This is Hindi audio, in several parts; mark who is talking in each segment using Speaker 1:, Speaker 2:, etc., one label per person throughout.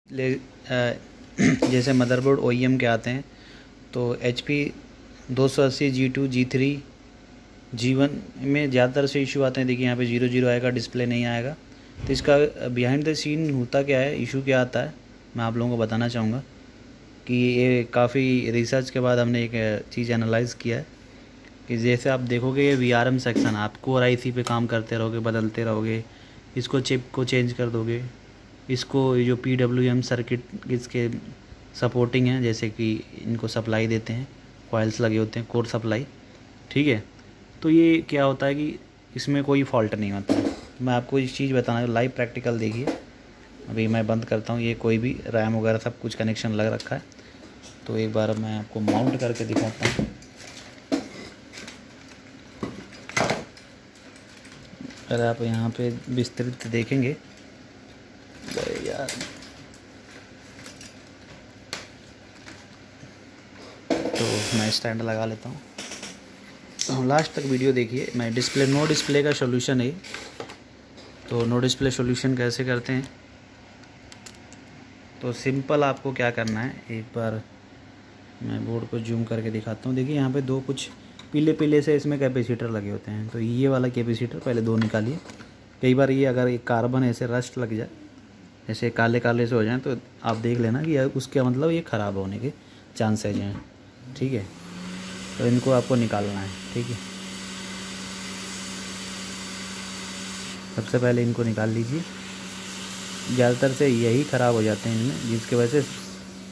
Speaker 1: जैसे मदरबोर्ड OEM के आते हैं तो HP 280 G2 G3 G1 में ज़्यादातर से इशू आते हैं। देखिए यहाँ पे 00 आएगा, डिस्प्ले नहीं आएगा। तो इसका बिहाइंड द सीन होता क्या है, इशू क्या आता है, मैं आप लोगों को बताना चाहूँगा कि ये काफ़ी रिसर्च के बाद हमने एक चीज़ एनालाइज़ किया है कि जैसे आप देखोगे ये VRM सेक्शन, आप कोर IC पे काम करते रहोगे, बदलते रहोगे, इसको चिप को चेंज कर दोगे, इसको जो PWM सर्किट इसके सपोर्टिंग है, जैसे कि इनको सप्लाई देते हैं, कॉइल्स लगे होते हैं, कोर सप्लाई, ठीक है। तो ये क्या होता है कि इसमें कोई फॉल्ट नहीं होता है। मैं आपको इस चीज़ बताना, लाइव प्रैक्टिकल देखिए। अभी मैं बंद करता हूँ, ये कोई भी रैम वगैरह सब कुछ कनेक्शन लग रखा है। तो एक बार मैं आपको माउंट करके दिखाता हूँ। अगर आप यहाँ पे विस्तृत देखेंगे यार, तो मैं स्टैंड लगा लेता हूँ। तो लास्ट तक वीडियो देखिए। मैं नो डिस्प्ले का सॉल्यूशन है। तो नो डिस्प्ले सॉल्यूशन कैसे करते हैं, तो सिंपल आपको क्या करना है, एक बार मैं बोर्ड को जूम करके दिखाता हूँ। देखिए यहाँ पे दो कुछ पीले पीले से इसमें कैपेसिटर लगे होते हैं। तो ये वाला कैपेसिटर पहले दो निकालिए। कई बार ये अगर एक कार्बन ऐसे रस्ट लग जाए, ऐसे काले काले से हो जाए, तो आप देख लेना कि उसका मतलब ये ख़राब होने के चांसेज हैं, ठीक है। तो इनको आपको निकालना है, ठीक है। सबसे पहले इनको निकाल लीजिए। ज़्यादातर से यही ख़राब हो जाते हैं इनमें, जिसकी वजह से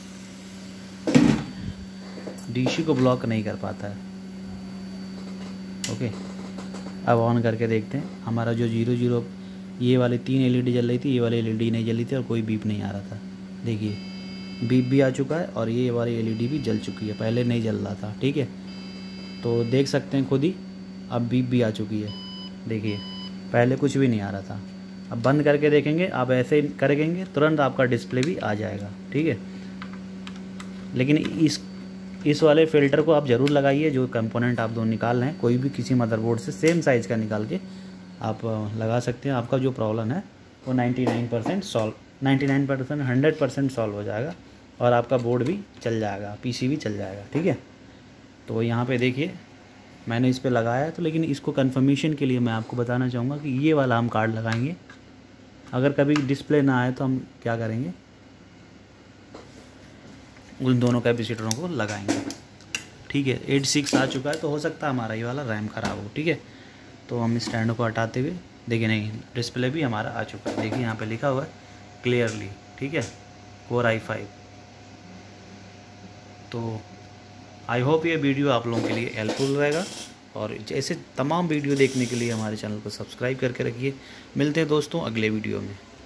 Speaker 1: DC को ब्लॉक नहीं कर पाता है। ओके, अब ऑन करके देखते हैं। हमारा जो 00 ये वाली 3 LED जल रही थी, ये वाली LED नहीं जल रही थी और कोई बीप नहीं आ रहा था। देखिए बीप भी आ चुका है और ये वाली LED भी जल चुकी है, पहले नहीं जल रहा था, ठीक है। तो देख सकते हैं खुद ही, अब बीप भी आ चुकी है। देखिए पहले कुछ भी नहीं आ रहा था। अब बंद करके देखेंगे, आप ऐसे करेंगे तुरंत आपका डिस्प्ले भी आ जाएगा, ठीक है। लेकिन इस वाले फ़िल्टर को आप ज़रूर लगाइए। जो कंपोनेंट आप दोनों निकाल रहे हैं, कोई भी किसी मदरबोर्ड से सेम साइज़ का निकाल के आप लगा सकते हैं। आपका जो प्रॉब्लम है वो 99% सॉल्व, 99% 100% सॉल्व हो जाएगा और आपका बोर्ड भी चल जाएगा, PC भी चल जाएगा, ठीक है। तो यहाँ पे देखिए मैंने इस पे लगाया है। तो लेकिन इसको कंफर्मेशन के लिए मैं आपको बताना चाहूँगा कि ये वाला हम कार्ड लगाएंगे। अगर कभी डिस्प्ले ना आए तो हम क्या करेंगे, उन दोनों कैपेसिटरों को लगाएंगे, ठीक है। 86 आ चुका है, तो हो सकता है हमारा ये वाला रैम ख़राब हो, ठीक है। तो हम स्टैंड को हटाते हुए देखिए, नहीं, डिस्प्ले भी हमारा आ चुका है। देखिए यहाँ पे लिखा हुआ है क्लियरली, ठीक है, कोर i5। तो आई होप ये वीडियो आप लोगों के लिए हेल्पफुल रहेगा, और ऐसे तमाम वीडियो देखने के लिए हमारे चैनल को सब्सक्राइब करके रखिए। मिलते हैं दोस्तों अगले वीडियो में।